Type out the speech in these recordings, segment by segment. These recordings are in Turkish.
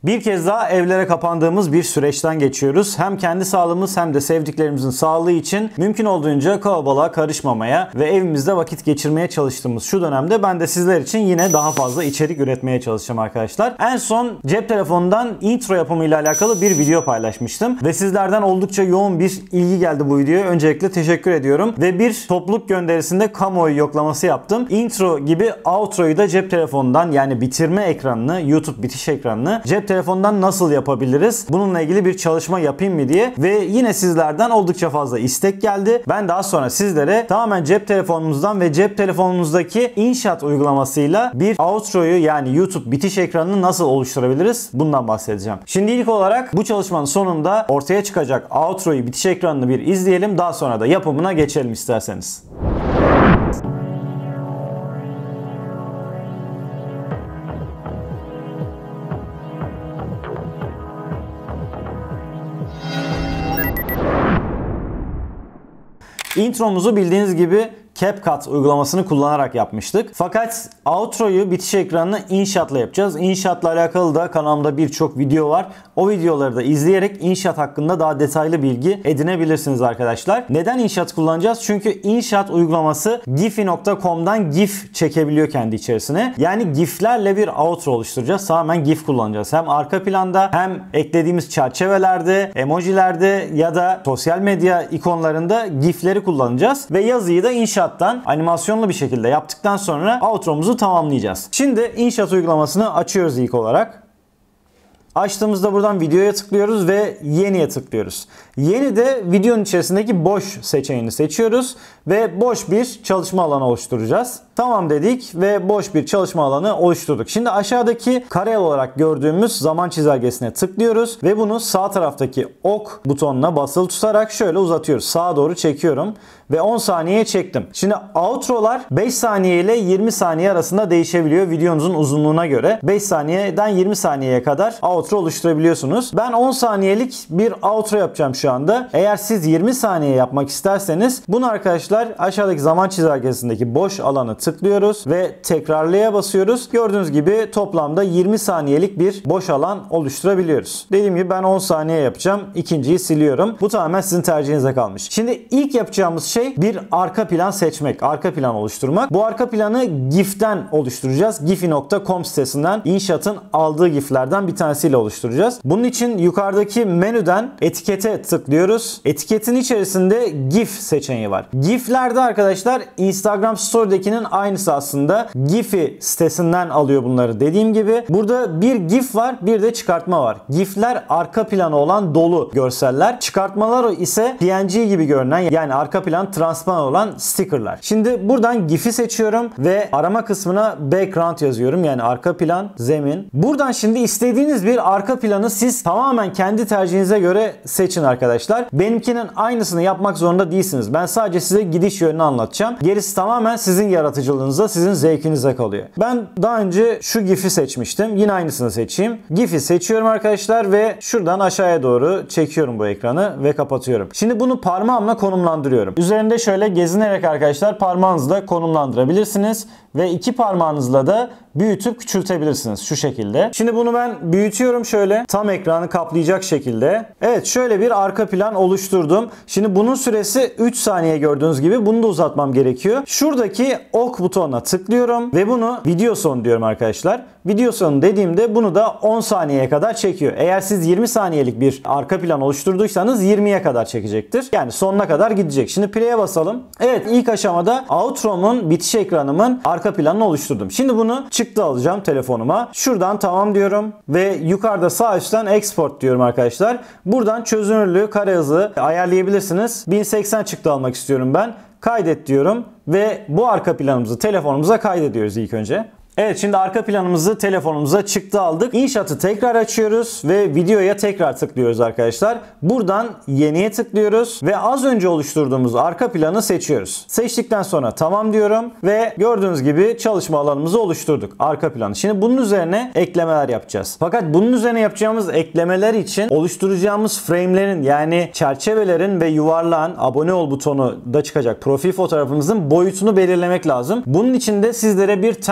Bir kez daha evlere kapandığımız bir süreçten geçiyoruz. Hem kendi sağlığımız hem de sevdiklerimizin sağlığı için mümkün olduğunca kalabalığa karışmamaya ve evimizde vakit geçirmeye çalıştığımız şu dönemde ben de sizler için yine daha fazla içerik üretmeye çalışacağım arkadaşlar. En son cep telefonundan intro yapımıyla alakalı bir video paylaşmıştım ve sizlerden oldukça yoğun bir ilgi geldi bu videoya. Öncelikle teşekkür ediyorum ve bir topluluk gönderisinde kamuoyu yoklaması yaptım. Intro gibi outro'yu da cep telefonundan, yani bitirme ekranını, YouTube bitiş ekranını cep telefondan nasıl yapabiliriz? Bununla ilgili bir çalışma yapayım mı diye ve yine sizlerden oldukça fazla istek geldi. Ben daha sonra sizlere tamamen cep telefonumuzdan ve cep telefonumuzdaki InShot uygulamasıyla bir outro'yu, yani YouTube bitiş ekranını nasıl oluşturabiliriz? Bundan bahsedeceğim. Şimdi ilk olarak bu çalışmanın sonunda ortaya çıkacak outro'yu, bitiş ekranını bir izleyelim. Daha sonra da yapımına geçelim isterseniz. Intromuzu bildiğiniz gibi CapCut uygulamasını kullanarak yapmıştık. Fakat outro'yu, bitiş ekranını InShot'la yapacağız. InShot'la alakalı da kanalımda birçok video var. O videoları da izleyerek InShot hakkında daha detaylı bilgi edinebilirsiniz arkadaşlar. Neden InShot kullanacağız? Çünkü InShot uygulaması Giphy.com'dan GIF çekebiliyor kendi içerisine. Yani GIF'lerle bir outro oluşturacağız. Tamamen GIF kullanacağız. Hem arka planda hem eklediğimiz çerçevelerde, emojilerde ya da sosyal medya ikonlarında GIF'leri kullanacağız. Ve yazıyı da InShot animasyonlu bir şekilde yaptıktan sonra outro'muzu tamamlayacağız. Şimdi InShot uygulamasını açıyoruz ilk olarak. Açtığımızda buradan videoya tıklıyoruz ve yeniye tıklıyoruz. Yeni de videonun içerisindeki boş seçeneğini seçiyoruz ve boş bir çalışma alanı oluşturacağız. Tamam dedik ve boş bir çalışma alanı oluşturduk. Şimdi aşağıdaki kare olarak gördüğümüz zaman çizelgesine tıklıyoruz ve bunu sağ taraftaki ok butonuna basılı tutarak şöyle uzatıyoruz. Sağa doğru çekiyorum ve 10 saniyeye çektim. Şimdi outro'lar 5 saniye ile 20 saniye arasında değişebiliyor videonuzun uzunluğuna göre. 5 saniyeden 20 saniyeye kadar outro oluşturabiliyorsunuz. Ben 10 saniyelik bir outro yapacağım şu anda. Eğer siz 20 saniye yapmak isterseniz bunu arkadaşlar aşağıdaki zaman çizelgesindeki boş alanı tıklıyoruz ve tekrarlaya basıyoruz. Gördüğünüz gibi toplamda 20 saniyelik bir boş alan oluşturabiliyoruz. Dediğim gibi ben 10 saniye yapacağım. İkinciyi siliyorum. Bu tamamen sizin tercihinize kalmış. Şimdi ilk yapacağımız şey bir arka plan seçmek. Arka plan oluşturmak. Bu arka planı GIF'ten oluşturacağız. Giphy.com sitesinden InShot'ın aldığı GIF'lerden bir tanesiyle oluşturacağız. Bunun için yukarıdaki menüden etikete tıklıyoruz. Etiketin içerisinde GIF seçeneği var. GIF'lerde arkadaşlar Instagram Story'dekinin aynısı aslında. Giphy sitesinden alıyor bunları dediğim gibi. Burada bir GIF var, bir de çıkartma var. GIF'ler arka planı olan dolu görseller. Çıkartmalar ise PNG gibi görünen, yani arka plan transparan olan stickerlar. Şimdi buradan GIF'i seçiyorum ve arama kısmına background yazıyorum. Yani arka plan, zemin. Buradan şimdi istediğiniz bir arka planı siz tamamen kendi tercihinize göre seçin arkadaşlar. Benimkinin aynısını yapmak zorunda değilsiniz. Ben sadece size gidiş yönünü anlatacağım. Gerisi tamamen sizin yaratıcılığınıza, sizin zevkinize kalıyor. Ben daha önce şu GIF'i seçmiştim. Yine aynısını seçeyim. GIF'i seçiyorum arkadaşlar ve şuradan aşağıya doğru çekiyorum bu ekranı ve kapatıyorum. Şimdi bunu parmağımla konumlandırıyorum. Üzerinde şöyle gezinerek arkadaşlar parmağınızla konumlandırabilirsiniz ve iki parmağınızla da büyütüp küçültebilirsiniz şu şekilde. Şimdi bunu ben büyütüyorum şöyle tam ekranı kaplayacak şekilde. Evet, şöyle bir arka plan oluşturdum. Şimdi bunun süresi 3 saniye gördüğünüz gibi. Bunu da uzatmam gerekiyor. Şuradaki ok butonuna tıklıyorum ve bunu video sonu diyorum arkadaşlar. Video sonu dediğimde bunu da 10 saniyeye kadar çekiyor. Eğer siz 20 saniyelik bir arka plan oluşturduysanız 20'ye kadar çekecektir. Yani sonuna kadar gidecek. Şimdi play'e basalım. Evet, ilk aşamada outro'mun, bitiş ekranımın arka planını oluşturdum. Şimdi bunu çıktı alacağım telefonuma. Şuradan tamam diyorum ve yukarıda sağ üstten export diyorum arkadaşlar. Buradan çözünürlüğü, kare hızı ayarlayabilirsiniz. 1080 çıktı almak istiyorum ben. Kaydet diyorum ve bu arka planımızı telefonumuza kaydediyoruz ilk önce. Evet, şimdi arka planımızı telefonumuza çıktı aldık. InShot'ı tekrar açıyoruz ve videoya tekrar tıklıyoruz arkadaşlar. Buradan yeniye tıklıyoruz ve az önce oluşturduğumuz arka planı seçiyoruz. Seçtikten sonra tamam diyorum ve gördüğünüz gibi çalışma alanımızı oluşturduk. Arka planı. Şimdi bunun üzerine eklemeler yapacağız. Fakat bunun üzerine yapacağımız eklemeler için oluşturacağımız frame'lerin, yani çerçevelerin ve yuvarlağın abone ol butonu da çıkacak profil fotoğrafımızın boyutunu belirlemek lazım. Bunun için de sizlere bir template,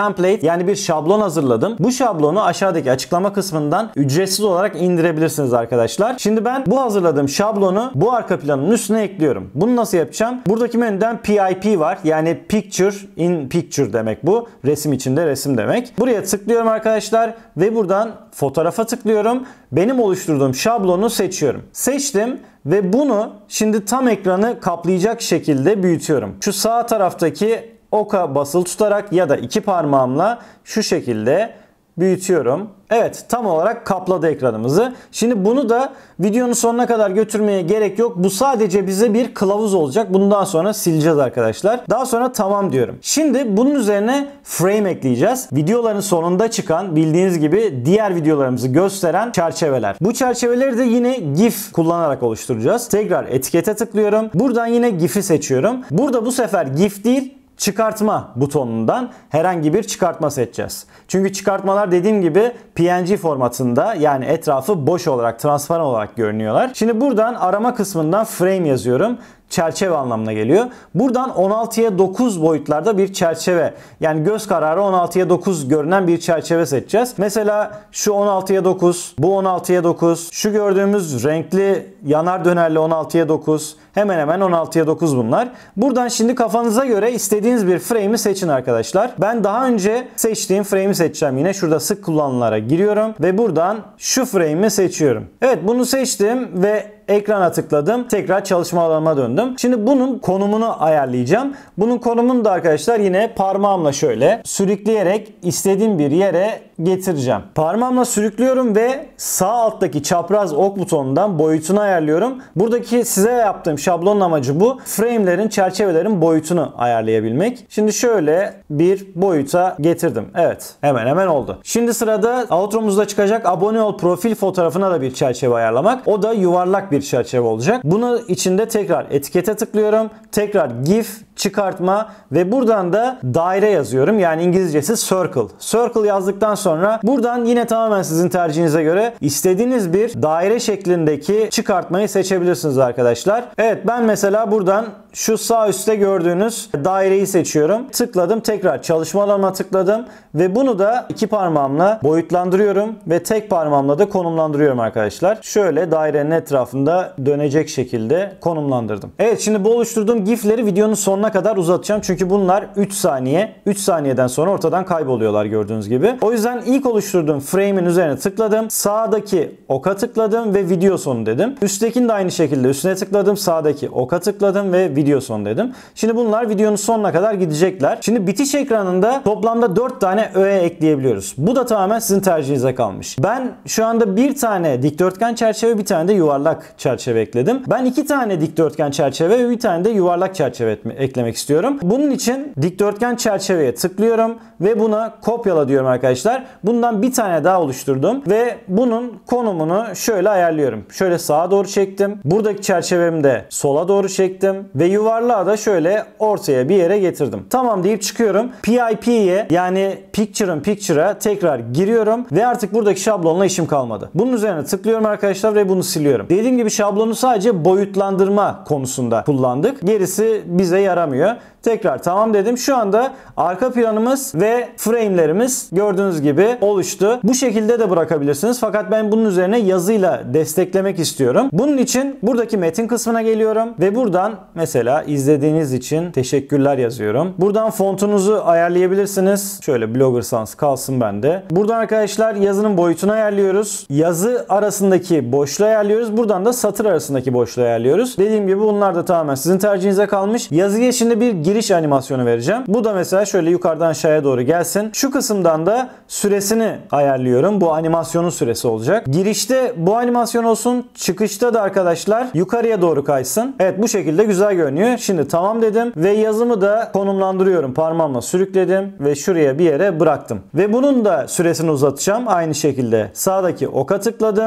Yani bir şablon hazırladım. Bu şablonu aşağıdaki açıklama kısmından ücretsiz olarak indirebilirsiniz arkadaşlar. Şimdi ben bu hazırladığım şablonu bu arka planın üstüne ekliyorum. Bunu nasıl yapacağım? Buradaki menüden PIP var. Yani Picture in Picture demek bu. Resim içinde resim demek. Buraya tıklıyorum arkadaşlar ve buradan fotoğrafa tıklıyorum. Benim oluşturduğum şablonu seçiyorum. Seçtim ve bunu şimdi tam ekranı kaplayacak şekilde büyütüyorum. Şu sağ taraftaki oka basılı tutarak ya da iki parmağımla şu şekilde büyütüyorum. Evet, tam olarak kapladı ekranımızı. Şimdi bunu da videonun sonuna kadar götürmeye gerek yok. Bu sadece bize bir kılavuz olacak. Bundan sonra sileceğiz arkadaşlar. Daha sonra tamam diyorum. Şimdi bunun üzerine frame ekleyeceğiz. Videoların sonunda çıkan, bildiğiniz gibi diğer videolarımızı gösteren çerçeveler. Bu çerçeveleri de yine GIF kullanarak oluşturacağız. Tekrar etikete tıklıyorum. Buradan yine GIF'i seçiyorum. Burada bu sefer GIF değil, çıkartma butonundan herhangi bir çıkartma seçeceğiz. Çünkü çıkartmalar dediğim gibi PNG formatında, yani etrafı boş olarak, transparan olarak görünüyorlar. Şimdi buradan arama kısmından frame yazıyorum. Çerçeve anlamına geliyor. Buradan 16'ya 9 boyutlarda bir çerçeve, yani göz kararı 16'ya 9 görünen bir çerçeve seçeceğiz. Mesela şu 16'ya 9, bu 16'ya 9, şu gördüğümüz renkli yanar dönerli 16'ya 9, hemen hemen 16'ya 9 bunlar. Buradan şimdi kafanıza göre istediğiniz bir frame'i seçin arkadaşlar. Ben daha önce seçtiğim frame'i seçeceğim yine. Şurada sık kullanılanlara giriyorum ve buradan şu frame'i seçiyorum. Evet, bunu seçtim ve ekrana tıkladım. Tekrar çalışma alanıma döndüm. Şimdi bunun konumunu ayarlayacağım. Bunun konumunu da arkadaşlar yine parmağımla şöyle sürükleyerek istediğim bir yere getireceğim. Parmağımla sürüklüyorum ve sağ alttaki çapraz ok butonundan boyutunu ayarlıyorum. Buradaki size yaptığım şablonun amacı bu. Frame'lerin, çerçevelerin boyutunu ayarlayabilmek. Şimdi şöyle bir boyuta getirdim. Evet, hemen hemen oldu. Şimdi sırada outro'muzda çıkacak abone ol profil fotoğrafına da bir çerçeve ayarlamak. O da yuvarlak bir çerçeve olacak. Bunu içinde tekrar etikete tıklıyorum. Tekrar GIF, çıkartma ve buradan da daire yazıyorum. Yani İngilizcesi circle. Circle yazdıktan sonra buradan yine tamamen sizin tercihinize göre istediğiniz bir daire şeklindeki çıkartmayı seçebilirsiniz arkadaşlar. Evet, ben mesela buradan şu sağ üstte gördüğünüz daireyi seçiyorum. Tıkladım, tekrar çalışma alanıma tıkladım ve bunu da iki parmağımla boyutlandırıyorum ve tek parmağımla da konumlandırıyorum arkadaşlar. Şöyle dairenin etrafında dönecek şekilde konumlandırdım. Evet, şimdi bu oluşturduğum GIF'leri videonun sonuna kadar uzatacağım. Çünkü bunlar 3 saniye. 3 saniyeden sonra ortadan kayboluyorlar gördüğünüz gibi. O yüzden ilk oluşturduğum frame'in üzerine tıkladım. Sağdaki oka tıkladım ve video sonu dedim. Üsttekini de aynı şekilde üstüne tıkladım. Sağdaki oka tıkladım ve video sonu dedim. Şimdi bunlar videonun sonuna kadar gidecekler. Şimdi bitiş ekranında toplamda 4 tane öğe ekleyebiliyoruz. Bu da tamamen sizin tercihinize kalmış. Ben şu anda bir tane dikdörtgen çerçeve, bir tane de yuvarlak çerçeve ekledim. Ben 2 tane dikdörtgen çerçeve ve bir tane de yuvarlak çerçeve eklemek istiyorum. Bunun için dikdörtgen çerçeveye tıklıyorum ve buna kopyala diyorum arkadaşlar. Bundan bir tane daha oluşturdum ve bunun konumunu şöyle ayarlıyorum. Şöyle sağa doğru çektim. Buradaki çerçevemi de sola doğru çektim ve yuvarlağı da şöyle ortaya bir yere getirdim. Tamam deyip çıkıyorum. PIP'ye, yani Picture in Picture'a tekrar giriyorum ve artık buradaki şablonla işim kalmadı. Bunun üzerine tıklıyorum arkadaşlar ve bunu siliyorum. Dediğim gibi şablonu sadece boyutlandırma konusunda kullandık. Gerisi bize yaramıyor. Tekrar tamam dedim. Şu anda arka planımız ve frame'lerimiz gördüğünüz gibi oluştu. Bu şekilde de bırakabilirsiniz. Fakat ben bunun üzerine yazıyla desteklemek istiyorum. Bunun için buradaki metin kısmına geliyorum ve buradan mesela izlediğiniz için teşekkürler yazıyorum. Buradan fontunuzu ayarlayabilirsiniz. Şöyle Blogger Sans kalsın bende. Buradan arkadaşlar yazının boyutunu ayarlıyoruz. Yazı arasındaki boşluğu ayarlıyoruz. Buradan da satır arasındaki boşluğu ayarlıyoruz. Dediğim gibi bunlar da tamamen sizin tercihinize kalmış. Yazıya şimdi bir giriş animasyonu vereceğim. Bu da mesela şöyle yukarıdan aşağıya doğru gelsin. Şu kısımdan da süresini ayarlıyorum. Bu animasyonun süresi olacak. Girişte bu animasyon olsun. Çıkışta da arkadaşlar yukarıya doğru kaysın. Evet, bu şekilde güzel görünüyor. Şimdi tamam dedim ve yazımı da konumlandırıyorum. Parmağımla sürükledim ve şuraya bir yere bıraktım. Ve bunun da süresini uzatacağım. Aynı şekilde sağdaki oka tıkladım.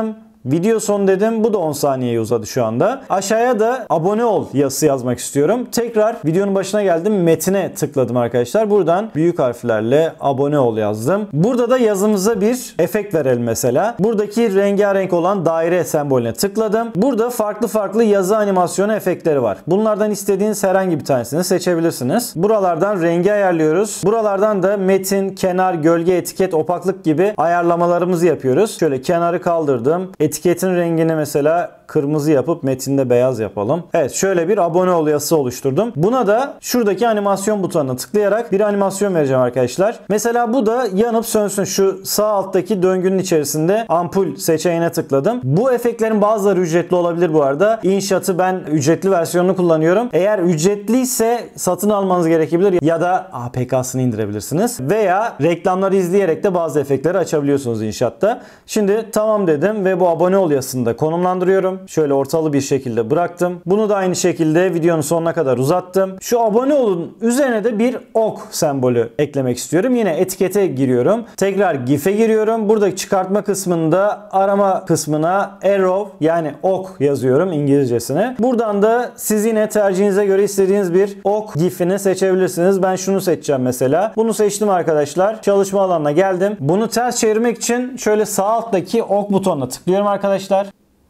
Video son dedim. Bu da 10 saniyeye uzadı şu anda. Aşağıya da abone ol yazısı yazmak istiyorum. Tekrar videonun başına geldim. Metine tıkladım arkadaşlar. Buradan büyük harflerle abone ol yazdım. Burada da yazımıza bir efekt verelim mesela. Buradaki rengarenk olan daire sembolüne tıkladım. Burada farklı farklı yazı animasyonu efektleri var. Bunlardan istediğiniz herhangi bir tanesini seçebilirsiniz. Buralardan rengi ayarlıyoruz. Buralardan da metin, kenar, gölge, etiket, opaklık gibi ayarlamalarımızı yapıyoruz. Şöyle kenarı kaldırdım. Etiketin rengini mesela kırmızı yapıp metinde beyaz yapalım. Evet, şöyle bir abone ol yazısı oluşturdum. Buna da şuradaki animasyon butonuna tıklayarak bir animasyon vereceğim arkadaşlar. Mesela bu da yanıp sönsün. Şu sağ alttaki döngünün içerisinde ampul seçeneğine tıkladım. Bu efektlerin bazıları ücretli olabilir bu arada. InShot'ı ben ücretli versiyonunu kullanıyorum. Eğer ücretliyse satın almanız gerekebilir ya da APK'sını indirebilirsiniz. Veya reklamları izleyerek de bazı efektleri açabiliyorsunuz InShot'ta. Şimdi tamam dedim ve bu abone ol yazısını da konumlandırıyorum. Şöyle ortalı bir şekilde bıraktım. Bunu da aynı şekilde videonun sonuna kadar uzattım. Şu abone olun üzerine de bir ok sembolü eklemek istiyorum. Yine etikete giriyorum. Tekrar GIF'e giriyorum. Buradaki çıkartma kısmında arama kısmına arrow yani ok yazıyorum İngilizcesine. Buradan da siz yine tercihinize göre istediğiniz bir ok GIF'ini seçebilirsiniz. Ben şunu seçeceğim mesela. Bunu seçtim arkadaşlar. Çalışma alanına geldim. Bunu ters çevirmek için şöyle sağ alttaki ok butonuna tıklıyorum arkadaşlar.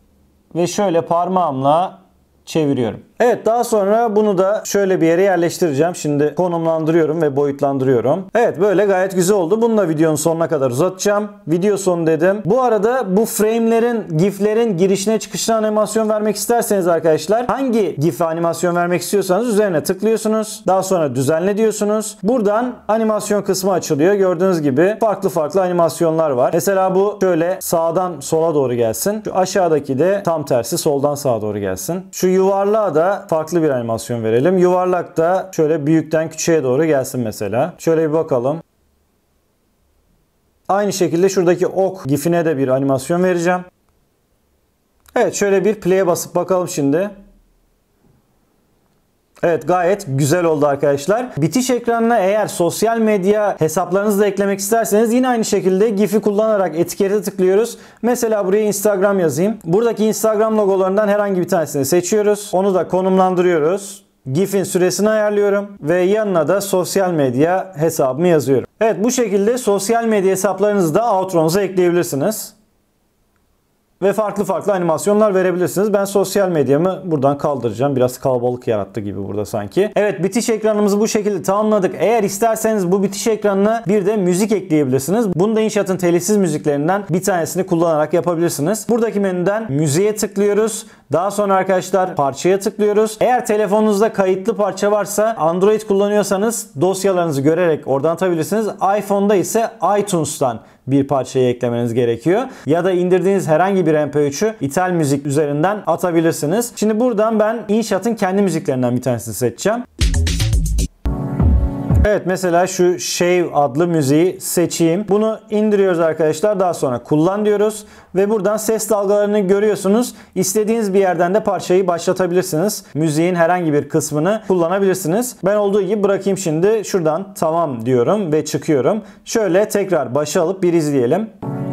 Ve şöyle parmağımla çeviriyorum. Evet, daha sonra bunu da şöyle bir yere yerleştireceğim. Şimdi konumlandırıyorum ve boyutlandırıyorum. Evet, böyle gayet güzel oldu. Bunu da videonun sonuna kadar uzatacağım. Video sonu dedim. Bu arada bu frame'lerin, giflerin girişine çıkışına animasyon vermek isterseniz arkadaşlar, hangi gif'e animasyon vermek istiyorsanız üzerine tıklıyorsunuz. Daha sonra düzenle diyorsunuz. Buradan animasyon kısmı açılıyor. Gördüğünüz gibi farklı farklı animasyonlar var. Mesela bu şöyle sağdan sola doğru gelsin. Şu aşağıdaki de tam tersi soldan sağa doğru gelsin. Şu yuvarlağa da farklı bir animasyon verelim. Yuvarlak da şöyle büyükten küçüğe doğru gelsin mesela. Şöyle bir bakalım. Aynı şekilde şuradaki ok gifine de bir animasyon vereceğim. Evet, şöyle bir play'e basıp bakalım şimdi. Evet, gayet güzel oldu arkadaşlar. Bitiş ekranına eğer sosyal medya hesaplarınızı da eklemek isterseniz yine aynı şekilde GIF'i kullanarak etikete tıklıyoruz. Mesela buraya Instagram yazayım. Buradaki Instagram logolarından herhangi bir tanesini seçiyoruz. Onu da konumlandırıyoruz. GIF'in süresini ayarlıyorum ve yanına da sosyal medya hesabımı yazıyorum. Evet, bu şekilde sosyal medya hesaplarınızı da outro'nuza ekleyebilirsiniz. Ve farklı farklı animasyonlar verebilirsiniz. Ben sosyal medyamı buradan kaldıracağım. Biraz kalabalık yarattı gibi burada sanki. Evet, bitiş ekranımızı bu şekilde tamamladık. Eğer isterseniz bu bitiş ekranına bir de müzik ekleyebilirsiniz. Bunu da InShot'ın telifsiz müziklerinden bir tanesini kullanarak yapabilirsiniz. Buradaki menüden müziğe tıklıyoruz. Daha sonra arkadaşlar parçaya tıklıyoruz. Eğer telefonunuzda kayıtlı parça varsa, Android kullanıyorsanız dosyalarınızı görerek oradan atabilirsiniz. iPhone'da ise iTunes'tan bir parçayı eklemeniz gerekiyor. Ya da indirdiğiniz herhangi bir MP3'ü ithal müzik üzerinden atabilirsiniz. Şimdi buradan ben InShot'ın kendi müziklerinden bir tanesini seçeceğim. Evet, mesela şu Shave adlı müziği seçeyim. Bunu indiriyoruz arkadaşlar. Daha sonra kullan diyoruz. Ve buradan ses dalgalarını görüyorsunuz. İstediğiniz bir yerden de parçayı başlatabilirsiniz. Müziğin herhangi bir kısmını kullanabilirsiniz. Ben olduğu gibi bırakayım şimdi. Şuradan tamam diyorum ve çıkıyorum. Şöyle tekrar başa alıp bir izleyelim.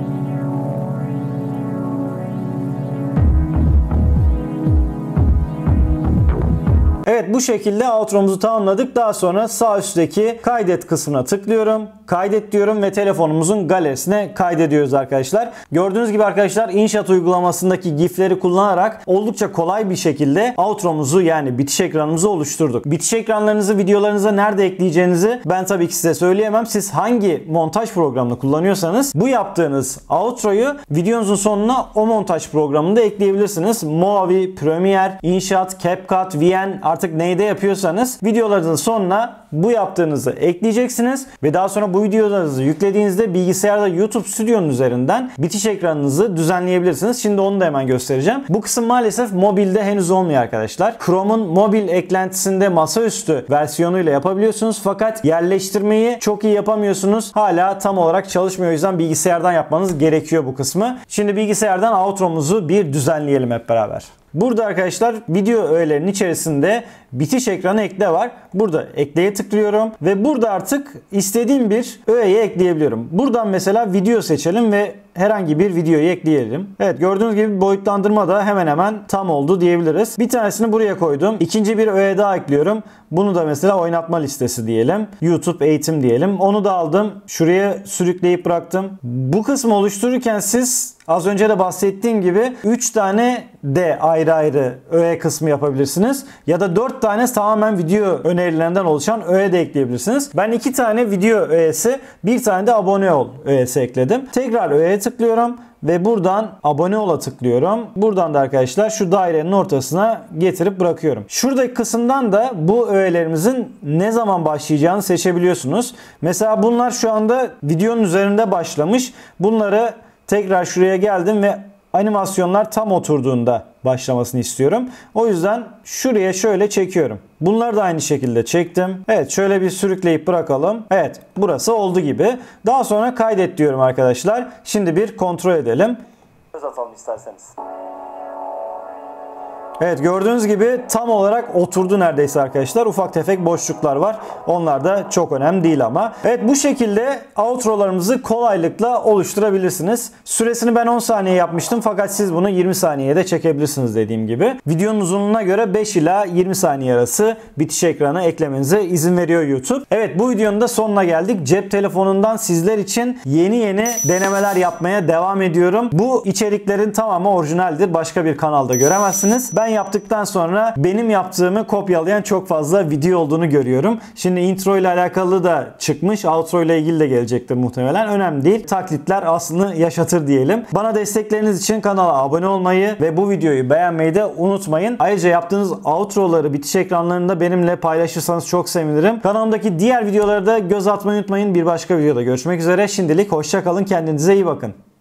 Evet, bu şekilde outro'muzu tamamladık. Daha sonra sağ üstteki kaydet kısmına tıklıyorum. Kaydet diyorum ve telefonumuzun galerisine kaydediyoruz arkadaşlar. Gördüğünüz gibi arkadaşlar InShot uygulamasındaki GIF'leri kullanarak oldukça kolay bir şekilde outro'muzu yani bitiş ekranımızı oluşturduk. Bitiş ekranlarınızı videolarınıza nerede ekleyeceğinizi ben tabii ki size söyleyemem. Siz hangi montaj programını kullanıyorsanız bu yaptığınız outro'yu videonuzun sonuna o montaj programında ekleyebilirsiniz. Movi, Premiere, InShot, CapCut, VN artık neyde yapıyorsanız videolarınızın sonuna bu yaptığınızı ekleyeceksiniz ve daha sonra bu videolarınızı yüklediğinizde bilgisayarda YouTube Studio'nun üzerinden bitiş ekranınızı düzenleyebilirsiniz. Şimdi onu da hemen göstereceğim. Bu kısım maalesef mobilde henüz olmuyor arkadaşlar. Chrome'un mobil eklentisinde masaüstü versiyonuyla yapabiliyorsunuz fakat yerleştirmeyi çok iyi yapamıyorsunuz. Hala tam olarak çalışmıyor, o yüzden bilgisayardan yapmanız gerekiyor bu kısmı. Şimdi bilgisayardan outro'muzu bir düzenleyelim hep beraber. Burada arkadaşlar video öğelerinin içerisinde bitiş ekranı ekle var. Burada ekleye tıklıyorum ve burada artık istediğim bir öğeyi ekleyebiliyorum. Buradan mesela video seçelim ve herhangi bir videoyu ekleyelim. Evet, gördüğünüz gibi boyutlandırma da hemen hemen tam oldu diyebiliriz. Bir tanesini buraya koydum. İkinci bir öğe daha ekliyorum. Bunu da mesela oynatma listesi diyelim. YouTube eğitim diyelim. Onu da aldım. Şuraya sürükleyip bıraktım. Bu kısmı oluştururken siz az önce de bahsettiğim gibi 3 tane de ayrı ayrı öğe kısmı yapabilirsiniz. Ya da 4 tane tamamen video önerilerinden oluşan öğe de ekleyebilirsiniz. Ben 2 tane video öğesi, bir tane de abone ol öğesi ekledim. Tekrar öğeye tıklıyorum ve buradan abone ol'a tıklıyorum. Buradan da arkadaşlar şu dairenin ortasına getirip bırakıyorum. Şuradaki kısımdan da bu öğelerimizin ne zaman başlayacağını seçebiliyorsunuz. Mesela bunlar şu anda videonun üzerinde başlamış. Bunları tekrar şuraya geldim ve animasyonlar tam oturduğunda başlamasını istiyorum. O yüzden şuraya şöyle çekiyorum. Bunları da aynı şekilde çektim. Evet, şöyle bir sürükleyip bırakalım. Evet, burası oldu gibi. Daha sonra kaydet diyorum arkadaşlar. Şimdi bir kontrol edelim. Göz atalım isterseniz. Evet, gördüğünüz gibi tam olarak oturdu neredeyse arkadaşlar. Ufak tefek boşluklar var. Onlar da çok önemli değil ama. Evet, bu şekilde outro'larımızı kolaylıkla oluşturabilirsiniz. Süresini ben 10 saniye yapmıştım fakat siz bunu 20 saniyede çekebilirsiniz dediğim gibi. Videonun uzunluğuna göre 5 ila 20 saniye arası bitiş ekranı eklemenize izin veriyor YouTube. Evet, bu videonun da sonuna geldik. Cep telefonundan sizler için yeni denemeler yapmaya devam ediyorum. Bu içeriklerin tamamı orijinaldir. Başka bir kanalda göremezsiniz. Ben yaptıktan sonra benim yaptığımı kopyalayan çok fazla video olduğunu görüyorum. Şimdi intro ile alakalı da çıkmış. Outro ile ilgili de gelecektir muhtemelen. Önemli değil. Taklitler aslını yaşatır diyelim. Bana destekleriniz için kanala abone olmayı ve bu videoyu beğenmeyi de unutmayın. Ayrıca yaptığınız outroları bitiş ekranlarında benimle paylaşırsanız çok sevinirim. Kanalımdaki diğer videoları da göz atmayı unutmayın. Bir başka videoda görüşmek üzere. Şimdilik hoşça kalın. Kendinize iyi bakın.